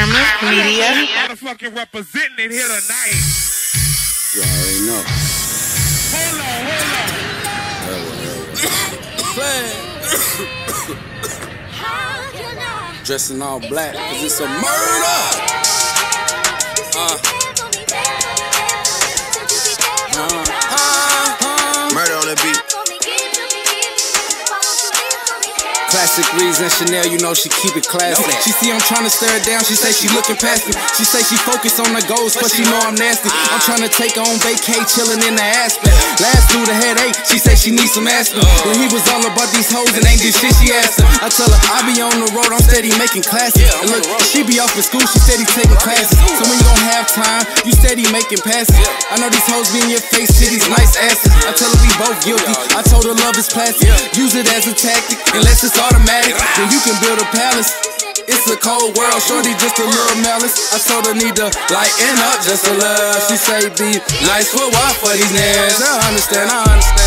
Hammer Media. Motherfucking representing it here tonight. You already know. Dressing all black, cause it's a murder. Murder on the beat. Classic reason, Chanel, you know she keep it classy. She see I'm trying to stare her down, she say she looking past me. She say she focus on the goals, but she know I'm nasty. I'm trying to take her on vacay, chilling in the Aspen. Last dude, the headache, she say she needs some aspirin. When he was all about these hoes and ain't this shit, she asked her. I tell her, I be on the road, I'm steady making classes. And look, she be off in school, she steady taking classes. So when you don't have time, you steady making passes. I know these hoes be in your face, titties, nice asses. I tell her we both guilty, I told her love is plastic. Use it as a tactic, unless it's automatic. When you can build a palace, it's a cold world, shorty just a little malice. I told her need to lighten up just a little. She say be nice for what? For these niggas. I understand.